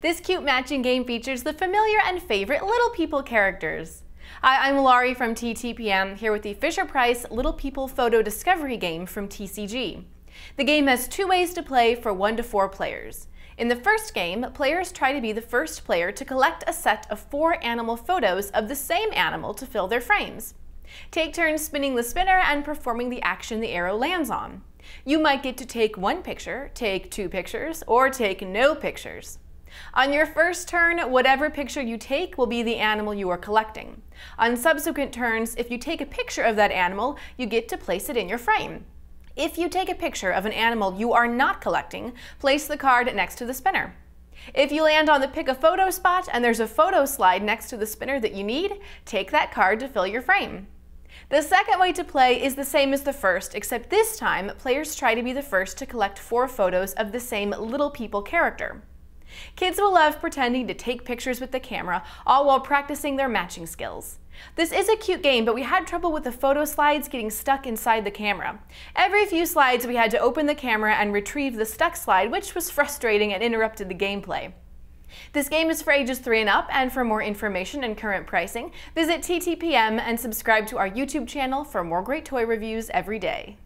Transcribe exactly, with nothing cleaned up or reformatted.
This cute matching game features the familiar and favorite Little People characters. Hi, I'm Laurie from T T P M, here with the Fisher-Price Little People Photo Discovery game from T C G. The game has two ways to play for one to four players. In the first game, players try to be the first player to collect a set of four animal photos of the same animal to fill their frames. Take turns spinning the spinner and performing the action the arrow lands on. You might get to take one picture, take two pictures, or take no pictures. On your first turn, whatever picture you take will be the animal you are collecting. On subsequent turns, if you take a picture of that animal, you get to place it in your frame. If you take a picture of an animal you are not collecting, place the card next to the spinner. If you land on the pick a photo spot and there's a photo slide next to the spinner that you need, take that card to fill your frame. The second way to play is the same as the first, except this time players try to be the first to collect four photos of the same Little People character. Kids will love pretending to take pictures with the camera, all while practicing their matching skills. This is a cute game, but we had trouble with the photo slides getting stuck inside the camera. Every few slides we had to open the camera and retrieve the stuck slide, which was frustrating and interrupted the gameplay. This game is for ages three and up, and for more information and current pricing, visit T T P M and subscribe to our YouTube channel for more great toy reviews every day.